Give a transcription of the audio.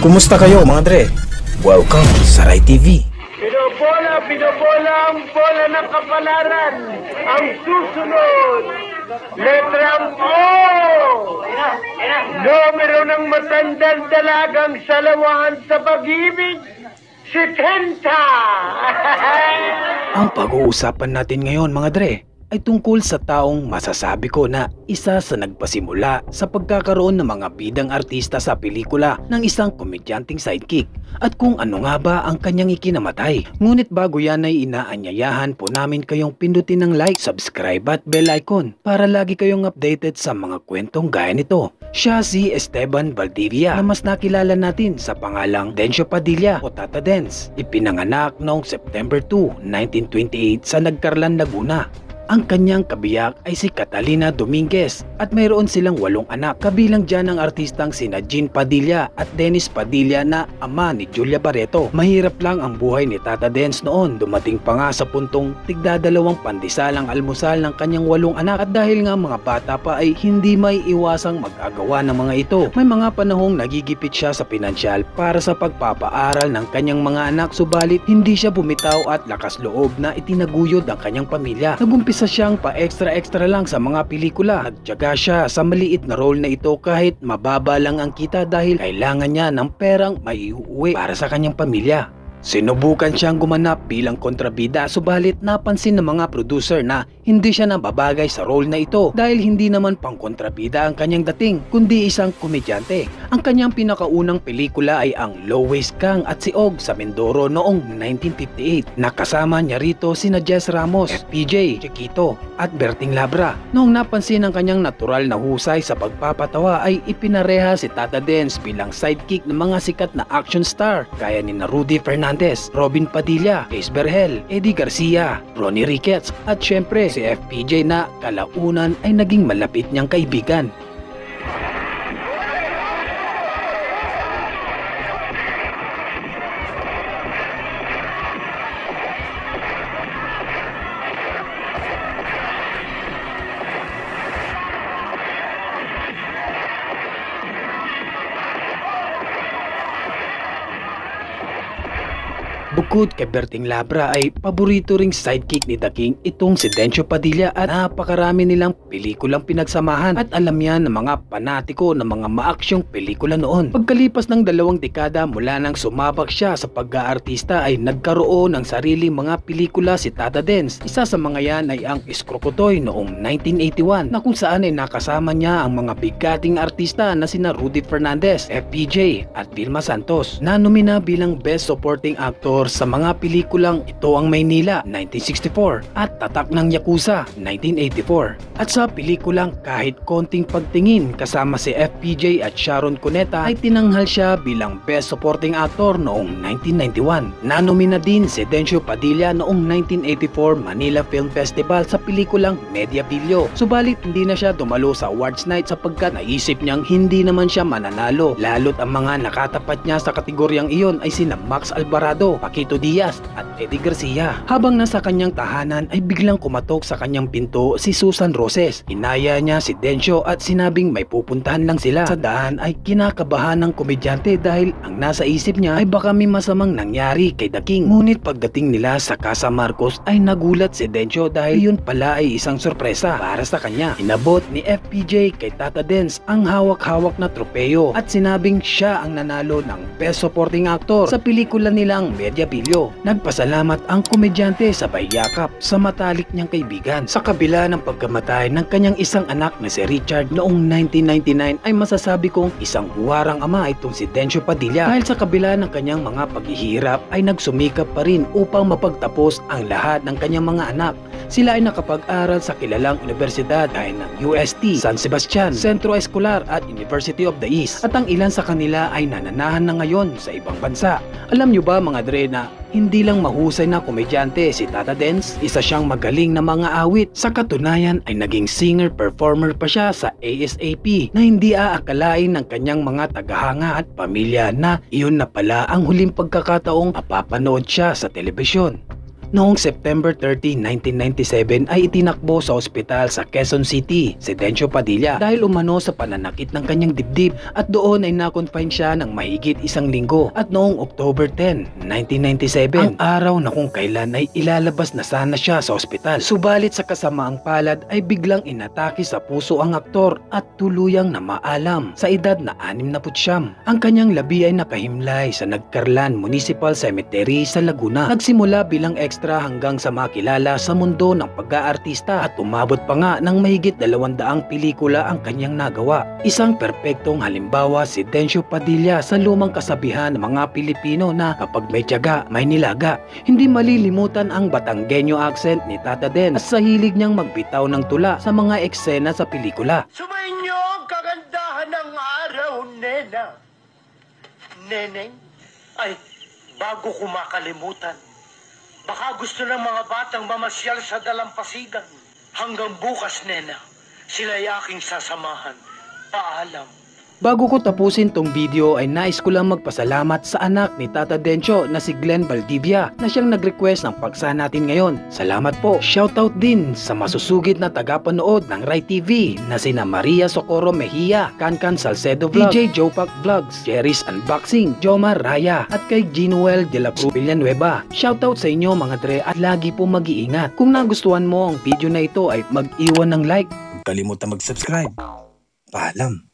Kumusta kayo mga dre? Welcome sa Rai TV. Binobola ang bola ng kapalaran. Ang susunod, letrang O. Numero ng matandang dalagang salawahan sa pag-ibig, si Tenta. Ang pag-uusapan natin ngayon mga dre ay tungkol sa taong masasabi ko na isa sa nagpasimula sa pagkakaroon ng mga bidang artista sa pelikula ng isang komedyanteng sidekick at kung ano nga ba ang kanyang ikinamatay. Ngunit bago yan ay inaanyayahan po namin kayong pindutin ng like, subscribe at bell icon para lagi kayong updated sa mga kwentong gaya nito. Siya si Esteban Valdivia na mas nakilala natin sa pangalang Dencio Padilla o Tata Dens. Ipinanganak noong September 2, 1928 sa Nagcarlan, Laguna. Ang kanyang kabiyak ay si Catalina Dominguez at mayroon silang 8 anak, kabilang dyan ang artistang sina Jean Padilla at Dennis Padilla na ama ni Julia Barreto. Mahirap lang ang buhay ni Tata Dens noon, dumating pa nga sa puntong tigdadalawang pandisalang almusal ng kanyang 8 anak at dahil nga mga bata pa ay hindi may iwasang mag-agawa ng mga ito. May mga panahong nagigipit siya sa pinansyal para sa pagpapaaral ng kanyang mga anak, subalit hindi siya bumitaw at lakas loob na itinaguyod ang kanyang pamilya. Isa siyang pa-extra lang sa mga pelikula. Nagtiyaga siya sa maliit na role na ito kahit mababa lang ang kita dahil kailangan niya ng perang maiuwi para sa kanyang pamilya. Sinubukan siyang gumanap bilang kontrabida, subalit napansin ng mga producer na hindi siya nababagay sa role na ito dahil hindi naman pang kontrabida ang kanyang dating kundi isang komedyante. Ang kanyang pinakaunang pelikula ay ang Lois Kang at si Og sa Mindoro noong 1958. Nakasama niya rito sina Jess Ramos, FPJ, Chiquito at Berting Labra. Noong napansin ang kanyang natural na husay sa pagpapatawa ay ipinareha si Tata Dens bilang sidekick ng mga sikat na action star gaya ni Rudy Fernandez, Robin Padilla, Ace Berhel, Eddie Garcia, Ronnie Ricketts at syempre si FPJ na kalaunan ay naging malapit niyang kaibigan. Bukod kay Berting Labra ay paborito ring sidekick ni The King itong si Dencio Padilla at napakarami nilang pelikulang pinagsamahan at alam yan ng mga panatiko ng mga maaksyong pelikula noon. Pagkalipas ng 2 dekada mula nang sumabak siya sa pag-aartista ay nagkaroon ng sariling mga pelikula si Tata Dens. Isa sa mga yan ay ang Iskrokotoy noong 1981 na kung saan ay nakasama niya ang mga bigating artista na sina Rudy Fernandez, FPJ at Vilma Santos. Nanomina bilang Best Supporting Actor sa mga pelikulang Ito ang Maynila 1964 at Tatak ng Yakuza 1984. At sa pelikulang Kahit Konting Pagtingin kasama si FPJ at Sharon Cuneta ay tinanghal siya bilang Best Supporting Actor noong 1991. Nanomina din si Dencio Padilla noong 1984 Manila Film Festival sa pelikulang Mediavillo. Subalit hindi na siya dumalo sa awards night sapagkat naisip niyang hindi naman siya mananalo, lalo't ang mga nakatapat niya sa kategoryang iyon ay sina Max Alvarado, Paquito Diaz at Eddie Garcia. Habang nasa kanyang tahanan ay biglang kumatok sa kanyang pinto si Susan Roses. Inaya niya si Dencio at sinabing may pupuntahan lang sila. Sa daan ay kinakabahan ng komedyante dahil ang nasa isip niya ay baka may masamang nangyari kay The King. Ngunit pagdating nila sa Casa Marcos ay nagulat si Dencio dahil yun pala ay isang sorpresa para sa kanya. Inabot ni FPJ kay Tata Dens ang hawak-hawak na tropeyo at sinabing siya ang nanalo ng Best Supporting Actor sa pelikula nilang Mediavillo. Nagpasalamat ang komedyante sabay yakap sa matalik niyang kaibigan. Sa kabila ng pagkamatay ng kanyang isang anak na si Richard noong 1999 ay masasabi kong isang huwarang ama itong si Dencio Padilla dahil sa kabila ng kanyang mga paghihirap ay nagsumikap pa rin upang mapagtapos ang lahat ng kanyang mga anak. Sila ay nakapag-aral sa kilalang universidad gaya ng UST, San Sebastian, Centro Escolar at University of the East at ang ilan sa kanila ay nananahan na ngayon sa ibang bansa. Alam nyo ba mga dre na hindi lang mahusay na komedyante si Tata Dens, isa siyang magaling na mga awit. Sa katunayan ay naging singer-performer pa siya sa ASAP na hindi aakalain ng kanyang mga tagahanga at pamilya na iyon na pala ang huling pagkakataong mapapanood siya sa telebisyon. Noong September 30, 1997 ay itinakbo sa ospital sa Quezon City si Dencio Padilla dahil umano sa pananakit ng kanyang dibdib at doon ay na-confine siya ng mahigit 1 linggo. At noong October 10, 1997, ang araw na kung kailan ay ilalabas na sana siya sa ospital. Subalit sa kasamaang palad ay biglang inatake sa puso ang aktor at tuluyang namaalam sa edad na 69. Ang kanyang labi ay nakahimlay sa Nagcarlan Municipal Cemetery sa Laguna. Nagsimula bilang extra hanggang sa makilala sa mundo ng pag-aartista at umabot pa nga ng mahigit 200 pelikula ang kanyang nagawa. Isang perpektong halimbawa si Dencio Padilla sa lumang kasabihan ng mga Pilipino na kapag may tiyaga, may nilaga. Hindi malilimutan ang Batanggenyo accent ni Tata Den at sa hilig niyang magbitaw ng tula sa mga eksena sa pelikula. Sumayin niyo ang kagandahan ng araw, Nena. Neneng, ay, bago ko makalimutan, baka gusto ng mga batang mamasyal sa dalampasigan. Hanggang bukas, Nena, sila'y aking sasamahan. Paalam. Bago ko tapusin tong video ay nais ko lang magpasalamat sa anak ni Tata Dencio na si Glenn Valdivia na siyang nag-request ng paksa natin ngayon. Salamat po. Shoutout din sa masusugid na tagapanood ng Rai TV na sina Maria Socorro Mejia, Cancan Salcedo Vlog, DJ Jopak Vlogs, Jerry's Unboxing, Jomar Raya at kay Ginuel de la Cruz Villanueva. Shoutout sa inyo mga dre at lagi po mag-iingat. Kung nagustuhan mo ang video na ito ay mag-iwan ng like. Huwag kalimutan mag-subscribe. Paalam.